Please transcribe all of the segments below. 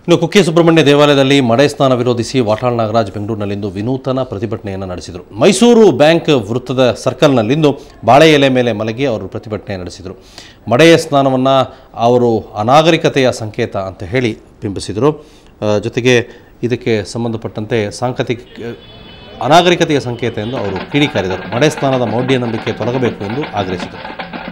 ಇನ್ನು ಕುಕ್ಕೆ ಸುಬ್ರಹ್ಮಣ್ಯ ದೇವಾಲಯದಲ್ಲಿ ಮಡೆ ಸ್ನಾನ ವಿರೋಧಿಸಿ ವಾಟಾಳ್ ನಾಗರಾಜ್ ಬೆಂಗಳೂರಿನಲ್ಲಿಂದು ವಿನೂತನ ಪ್ರತಿಭಟನೆಯನ್ನು ನಡೆಸಿದರು. ಮೈಸೂರು ಬ್ಯಾಂಕ್ ವೃತ್ತದ ಸರ್ಕಲ್ನಲ್ಲಿಂದು ಬಾಳೆ ಎಲೆ ಮೇಲೆ ಮಲಗಿ ಅವರು ಪ್ರತಿಭಟನೆ ನಡೆಸಿದರು. ಮಡೆಯ ಸ್ನಾನವನ್ನು ಅವರು ಅನಾಗರಿಕತೆಯ ಸಂಕೇತ ಅಂತ ಹೇಳಿ ಬಿಂಬಿಸಿದರು. ಜೊತೆಗೆ ಇದಕ್ಕೆ ಸಂಬಂಧಪಟ್ಟಂತೆ ಅನಾಗರಿಕತೆಯ ಸಂಕೇತ ಎಂದು ಅವರು ಕಿಡಿಕಾರಿದರು. ಮಡೆ ಸ್ನಾನದ ಮೌಢ್ಯ ನಂಬಿಕೆ ತೊಲಗಬೇಕು ಎಂದು ಆಗ್ರಹಿಸಿದರು.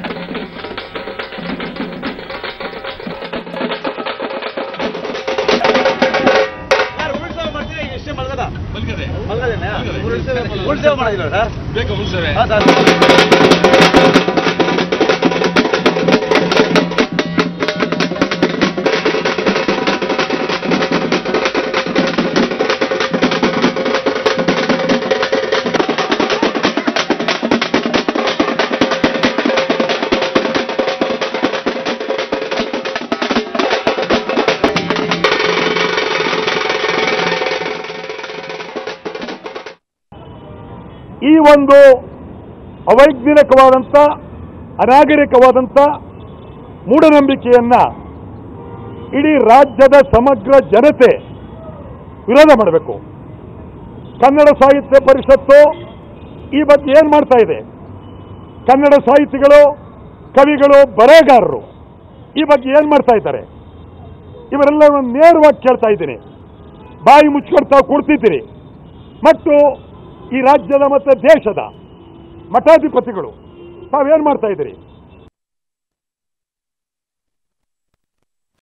ಈ ಒಂದು ಅವೈಜ್ಞಾನಿಕವಾದಂಥ ಅನಾಗರಿಕವಾದಂಥ ಮೂಢನಂಬಿಕೆಯನ್ನ ಇಡೀ ರಾಜ್ಯದ ಸಮಗ್ರ ಜನತೆ ವಿರೋಧ ಮಾಡಬೇಕು. ಕನ್ನಡ ಸಾಹಿತ್ಯ ಪರಿಷತ್ತು ಈ ಬಗ್ಗೆ ಏನು ಮಾಡ್ತಾ ಇದೆ? ಕನ್ನಡ ಸಾಹಿತಿಗಳು, ಕವಿಗಳು, ಬರಹಗಾರರು ಈ ಬಗ್ಗೆ ಏನು ಮಾಡ್ತಾ ಇದ್ದಾರೆ? ಇವರೆಲ್ಲ ನೇರವಾಗಿ ಕೇಳ್ತಾ ಇದ್ದೀನಿ. ಬಾಯಿ ಮುಚ್ಕೊಳ್ತಾ ಕೊಡ್ತಿದ್ದೀರಿ. ಮತ್ತು ಈ ರಾಜ್ಯದ ಮತ್ತು ದೇಶದ ಮಠಾಧಿಪತಿಗಳು ತಾವೇನು ಮಾಡ್ತಾ ಇದ್ದೀರಿ?